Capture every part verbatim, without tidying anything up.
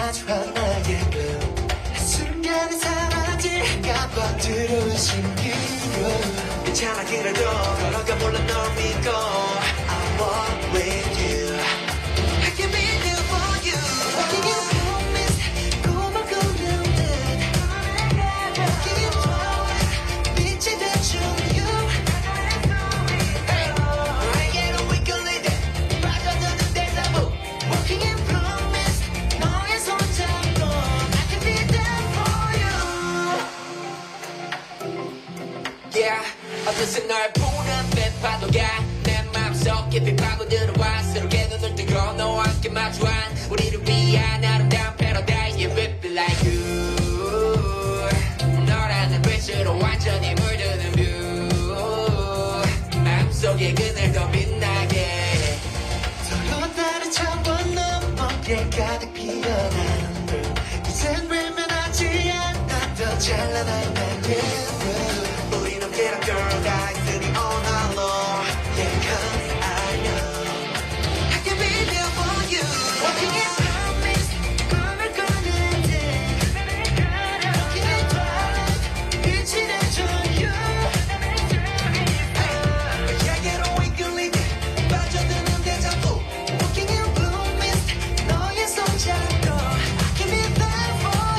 마주한 나의 blue 한순간에 사라질까봐 두려운 신기루 괜찮아 그래도 걸어가 몰라 널 믿고 I walk with you I can be there for you Walking in promise 꿈을 꾸는 듯 Walking in flowers 빛이 되준 you 너에게로 이끌리듯 빠져드는 데자 vu Walking in promise 너의 손잡고 I can be there for you Yeah 어느새 널 보는 뱃파도가 내 맘속 깊이 파고들어와 새롭게 눈을 뜨고 너와 함께 마주한 우리를 위한 아름다운 패러다이스 Yeah we feel like you 너라는 빛으로 완전히 물드는 뷰 마음속에 그늘도 빛나게 서로 다른 차원 넘게 가득 피어난 blue 이젠 외면하지 않아 더 찬란한 나의 우린 함께란 girl guys all night long Yeah cause I know I can be there for you Walking in promise 꿈을 꾸는 듯 Walking in twilight 빛이 되준 you 너에게로 이끌리듯 빠져드는 데자 vu Walking in blue mist 너의 손잡고 I can be there for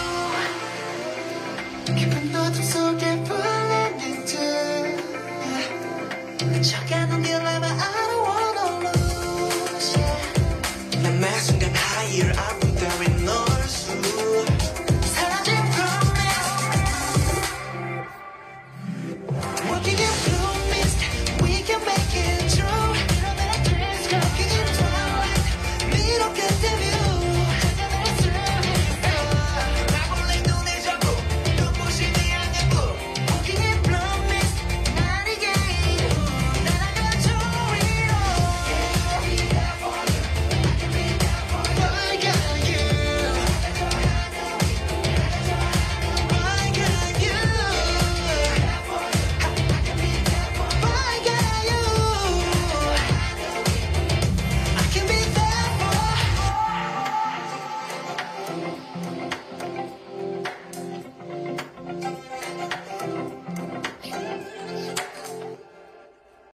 you 깊은 어둠 속에 불리는 듯 미쳐가는 딜레마 I don't wanna lose yeah 난 매 순간 higher I'm